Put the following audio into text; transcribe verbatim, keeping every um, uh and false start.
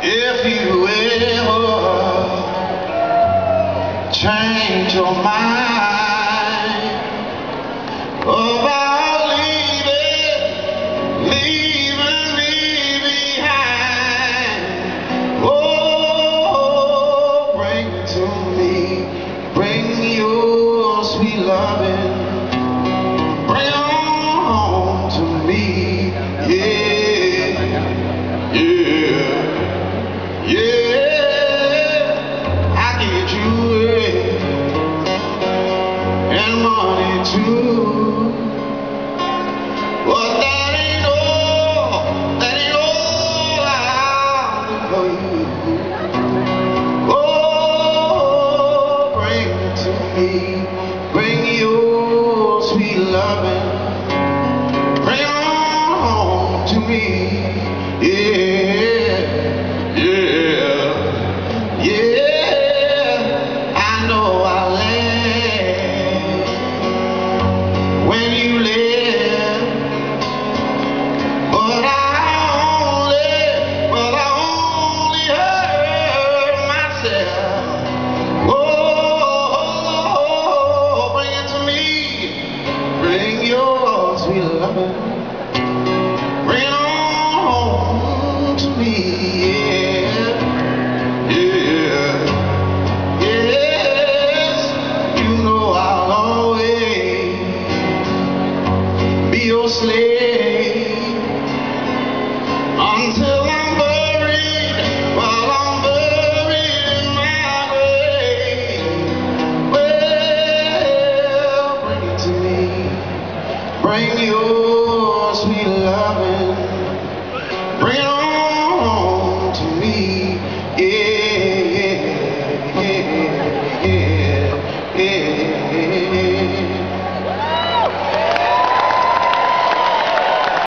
If you ever change your mind about leaving, leaving me behind, oh, bring to me, bring your sweet loving, bring on home to me, yeah, yeah. Yeah, I get you and money too, but that ain't all, that ain't all I do for you.